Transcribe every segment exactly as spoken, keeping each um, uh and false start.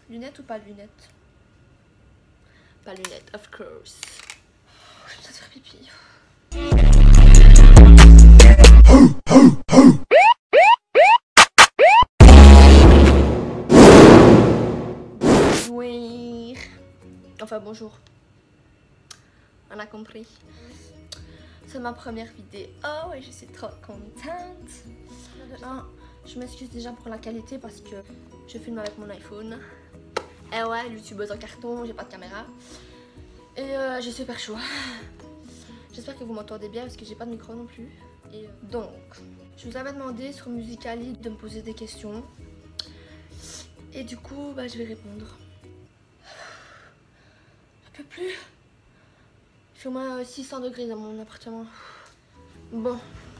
Lunettes ou pas lunettes? Pas lunettes, of course. Je vais peut-être faire pipi. Oui. Enfin, bonjour. On a compris. C'est ma première vidéo. Oh, et je suis trop contente. Ah, je m'excuse déjà pour la qualité parce que je filme avec mon iPhone. Et ouais, youtubeuse en carton, j'ai pas de caméra. Et euh, j'ai super chaud. J'espère que vous m'entendez bien parce que j'ai pas de micro non plus. Et euh, donc, je vous avais demandé sur Musical.ly de me poser des questions. Et du coup, bah, je vais répondre. Je peux plus. Il fait au moins six cents degrés dans mon appartement. Bon.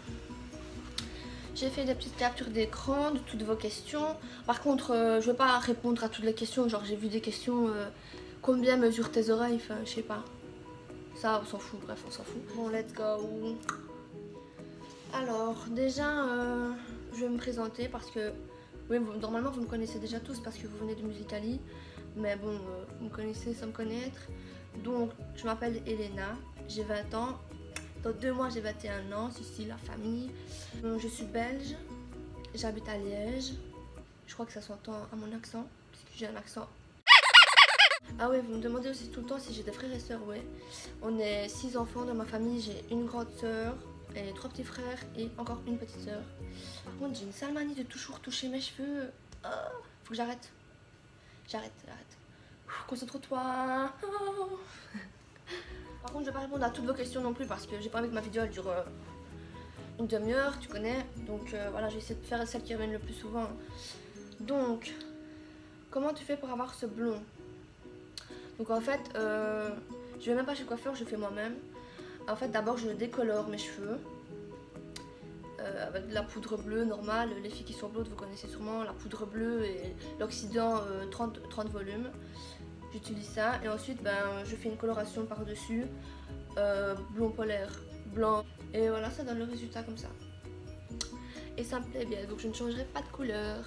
J'ai fait des petites captures d'écran de toutes vos questions. Par contre, euh, je ne vais pas répondre à toutes les questions. Genre, j'ai vu des questions. Euh, combien mesurent tes oreilles? Enfin, je sais pas. Ça, on s'en fout. Bref, on s'en fout. Bon, let's go. Alors, déjà, euh, je vais me présenter parce que... Oui, vous, normalement, vous me connaissez déjà tous parce que vous venez de Musical.ly. Mais bon, euh, vous me connaissez sans me connaître. Donc, je m'appelle Elena. J'ai vingt ans. Dans deux mois, j'ai vingt et un ans, c'est ici la famille. Donc, je suis belge, j'habite à Liège. Je crois que ça s'entend à mon accent, puisque j'ai un accent. Ah ouais, vous me demandez aussi tout le temps si j'ai des frères et sœurs, ouais. On est six enfants dans ma famille, j'ai une grande sœur, et trois petits frères et encore une petite sœur. Par contre, j'ai une sale manie de toujours toucher mes cheveux. Oh, faut que j'arrête. J'arrête, j'arrête. Concentre-toi. Oh. Par contre, je vais pas répondre à toutes vos questions non plus parce que j'ai pas envie que ma vidéo elle dure euh, une demi-heure, tu connais. Donc euh, voilà, j'ai essayé de faire celles qui reviennent le plus souvent. Donc, comment tu fais pour avoir ce blond? Donc en fait, euh, je vais même pas chez le coiffeur, je fais moi-même. En fait, d'abord, je décolore mes cheveux euh, avec de la poudre bleue normale. Les filles qui sont blondes, vous connaissez sûrement la poudre bleue et l'oxydant euh, trente, trente volumes. J'utilise ça et ensuite ben, je fais une coloration par-dessus, euh, blond polaire, blanc. Et voilà, ça donne le résultat comme ça. Et ça me plaît bien, donc je ne changerai pas de couleur.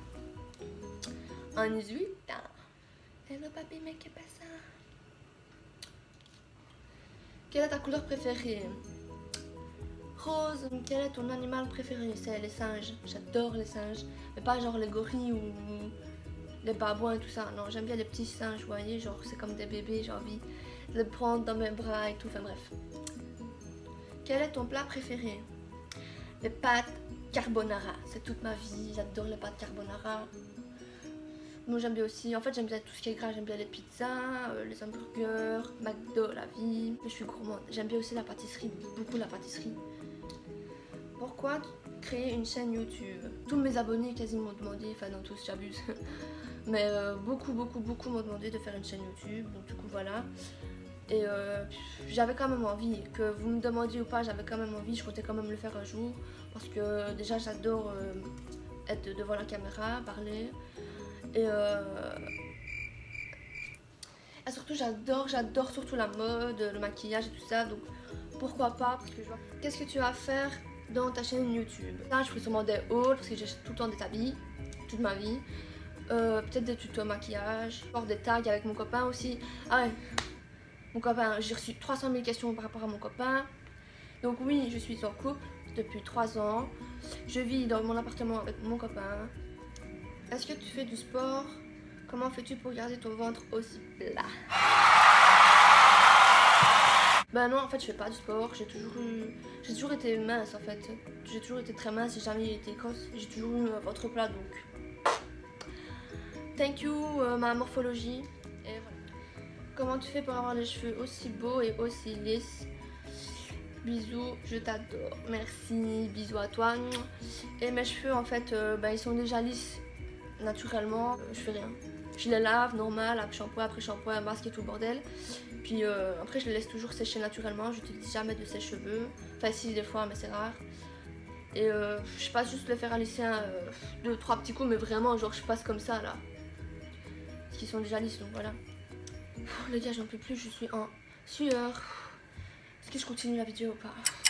Un huit. Hello papi, mais qu'est-ce que c'est ça? Quelle est ta couleur préférée? Rose. Quel est ton animal préféré? C'est les singes. J'adore les singes. Mais pas genre les gorilles ou les babouins et tout ça. Non, j'aime bien les petits singes, vous voyez. Genre, c'est comme des bébés. J'ai envie de les prendre dans mes bras et tout. Enfin bref. Quel est ton plat préféré? Les pâtes carbonara. C'est toute ma vie. J'adore les pâtes carbonara. Moi, j'aime bien aussi. En fait, j'aime bien tout ce qui est gras. J'aime bien les pizzas, euh, les hamburgers, McDo, la vie. Je suis gourmande. J'aime bien aussi la pâtisserie. Beaucoup la pâtisserie. Pourquoi créer une chaîne YouTube? Tous mes abonnés quasiment m'ont demandé, enfin non tous, j'abuse, mais euh, beaucoup beaucoup beaucoup m'ont demandé de faire une chaîne YouTube, donc du coup voilà. Et euh, j'avais quand même envie, que vous me demandiez ou pas, j'avais quand même envie, je comptais quand même le faire un jour, parce que déjà j'adore euh, être devant la caméra, parler, et, euh, et surtout j'adore, j'adore surtout la mode, le maquillage et tout ça, donc pourquoi pas, parce que je vois, qu'est-ce que tu vas faire dans ta chaîne YouTube? Là, je ferai sûrement des hauls parce que j'achète tout le temps des habits, toute ma vie. Euh, Peut-être des tutos maquillage, faire des tags avec mon copain aussi. Ah ouais, mon copain, j'ai reçu trois cent mille questions par rapport à mon copain. Donc oui, je suis en couple depuis trois ans. Je vis dans mon appartement avec mon copain. Est-ce que tu fais du sport? Comment fais-tu pour garder ton ventre aussi plat? Bah non, en fait je fais pas du sport, j'ai toujours eu... J'ai toujours été mince en fait. J'ai toujours été très mince, j'ai jamais été grosse. J'ai toujours eu un ventre plat donc... Thank you euh, ma morphologie. Et voilà. Comment tu fais pour avoir les cheveux aussi beaux et aussi lisses? Bisous, je t'adore. Merci, bisous à toi. Et mes cheveux en fait, euh, bah, ils sont déjà lisses naturellement. Je fais rien. Je les lave normal, avec shampoing, après shampoing, masque et tout le bordel. Puis euh, après je les laisse toujours sécher naturellement, j'utilise jamais de sèche-cheveux. Enfin si des fois mais c'est rare. Et euh, je passe juste le fer à lisser un, euh, deux, trois petits coups mais vraiment genre je passe comme ça là. Parce qu'ils sont déjà lisses donc voilà. Pff, les gars j'en peux plus, je suis en sueur. Est-ce que je continue la vidéo ou pas?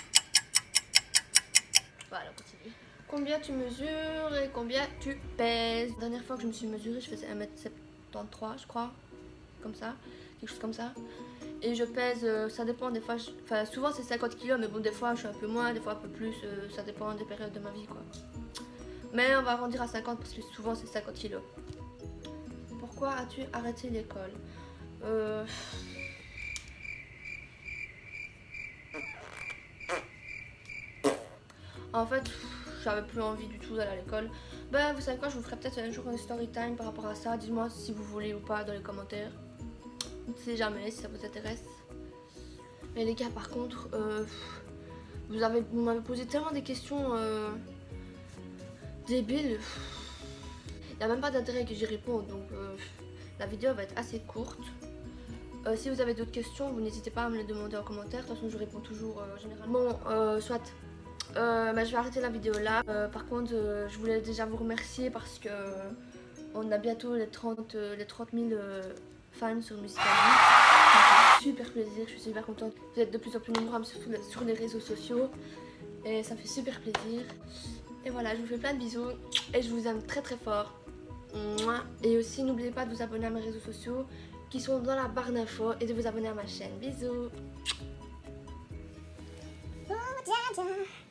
Voilà, continue. Combien tu mesures et combien tu pèses? La dernière fois que je me suis mesurée je faisais un mètre soixante-treize je crois, comme ça, quelque chose comme ça. Et je pèse, euh, ça dépend des fois, je... enfin souvent c'est cinquante kilos, mais bon des fois je suis un peu moins, des fois un peu plus, euh, ça dépend des périodes de ma vie quoi. Mais on va arrondir à cinquante parce que souvent c'est cinquante kilos. Pourquoi as-tu arrêté l'école? euh... En fait, j'avais plus envie du tout d'aller à l'école. Ben, vous savez quoi, je vous ferai peut-être un jour un story time par rapport à ça. Dites-moi si vous voulez ou pas dans les commentaires. On ne sait jamais si ça vous intéresse. Mais les gars, par contre, euh, vous avez, vous m'avez posé tellement des questions euh, débiles. Il n'y a même pas d'intérêt que j'y réponde, donc euh, la vidéo va être assez courte. Euh, si vous avez d'autres questions, vous n'hésitez pas à me les demander en commentaire. De toute façon, je réponds toujours euh, généralement. Bon, euh, soit. Euh, bah, je vais arrêter la vidéo là. Euh, par contre, euh, je voulais déjà vous remercier parce que euh, on a bientôt les trente, euh, les trente mille euh, fans sur Musical.ly. Ça me fait super plaisir, je suis super contente. Vous êtes de plus en plus nombreux sur, sur les réseaux sociaux et ça me fait super plaisir. Et voilà, je vous fais plein de bisous et je vous aime très très fort. Et aussi, n'oubliez pas de vous abonner à mes réseaux sociaux qui sont dans la barre d'infos et de vous abonner à ma chaîne. Bisous.